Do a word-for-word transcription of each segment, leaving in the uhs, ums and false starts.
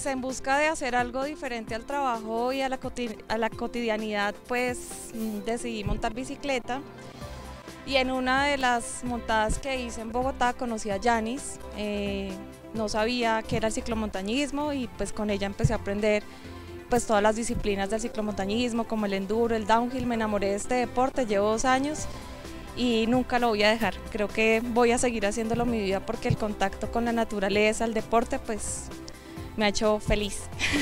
Pues en busca de hacer algo diferente al trabajo y a la, a la cotidianidad, pues decidí montar bicicleta. Y en una de las montadas que hice en Bogotá conocí a Yanis, eh, no sabía qué era el ciclomontañismo y pues con ella empecé a aprender pues todas las disciplinas del ciclomontañismo, como el enduro, el downhill. Me enamoré de este deporte, llevo dos años y nunca lo voy a dejar. Creo que voy a seguir haciéndolo en mi vida porque el contacto con la naturaleza, el deporte, pues me ha hecho feliz.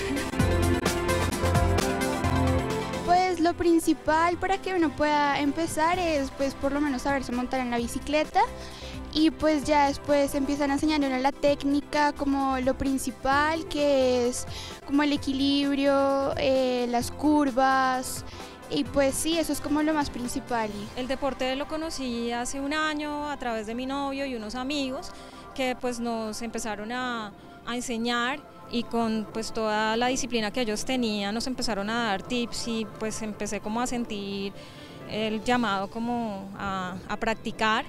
Pues lo principal para que uno pueda empezar es pues por lo menos saberse montar en la bicicleta y pues ya después empiezan a enseñarle a uno la técnica, como lo principal, que es como el equilibrio, eh, las curvas, y pues sí, eso es como lo más principal. El deporte lo conocí hace un año a través de mi novio y unos amigos que pues nos empezaron a, a enseñar, y con pues toda la disciplina que ellos tenían nos empezaron a dar tips y pues empecé como a sentir el llamado como a, a practicar.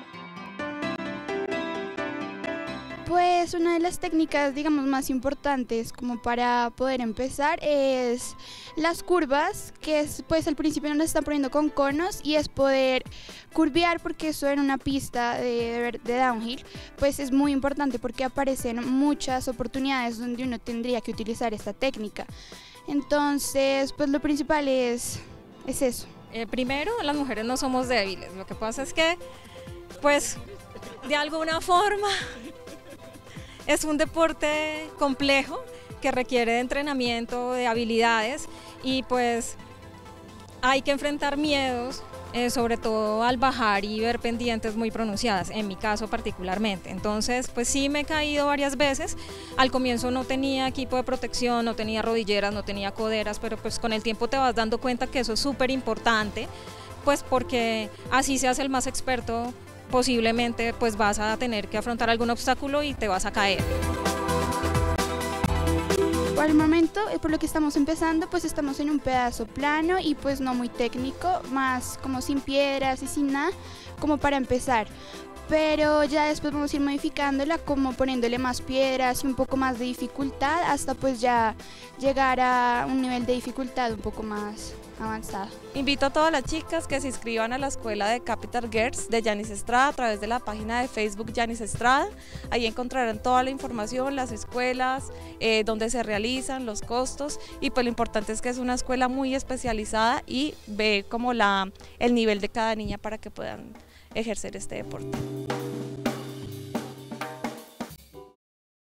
Pues una de las técnicas, digamos, más importantes como para poder empezar es las curvas, que es pues al principio nos están poniendo con conos y es poder curvear, porque eso en una pista de, de downhill pues es muy importante porque aparecen muchas oportunidades donde uno tendría que utilizar esta técnica. Entonces pues lo principal es, es eso. Eh, primero, las mujeres no somos débiles, lo que pasa es que pues de alguna forma es un deporte complejo que requiere de entrenamiento, de habilidades, y pues hay que enfrentar miedos, eh, sobre todo al bajar y ver pendientes muy pronunciadas, en mi caso particularmente. Entonces pues sí me he caído varias veces. Al comienzo no tenía equipo de protección, no tenía rodilleras, no tenía coderas, pero pues con el tiempo te vas dando cuenta que eso es súper importante, pues porque así seas el más experto, posiblemente pues vas a tener que afrontar algún obstáculo y te vas a caer. Por el momento, por lo que estamos empezando, pues estamos en un pedazo plano y pues no muy técnico, más como sin piedras y sin nada, como para empezar. Pero ya después vamos a ir modificándola, como poniéndole más piedras y un poco más de dificultad, hasta pues ya llegar a un nivel de dificultad un poco más avanzado. Invito a todas las chicas que se inscriban a la escuela de Capital Girls de Yanis Estrada a través de la página de Facebook Yanis Estrada. Ahí encontrarán toda la información, las escuelas, eh, donde se realizan, los costos, y pues lo importante es que es una escuela muy especializada y ve como la, el nivel de cada niña para que puedan ejercer este deporte.